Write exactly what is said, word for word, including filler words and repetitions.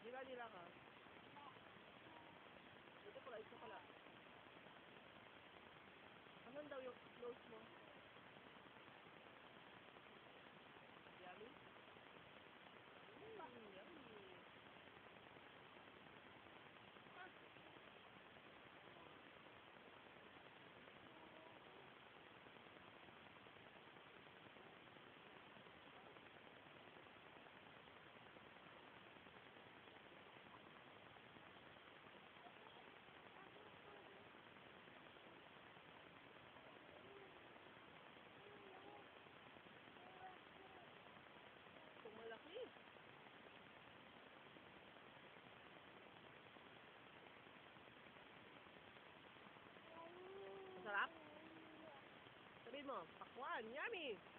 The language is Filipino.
Dila, dila ka. Ito pala, ito pala. Asan daw yung nose mo? Yummy? Mm, yummy. Ah. Itong malaki. Masarap? Sabihin mo, pakwan, yummy!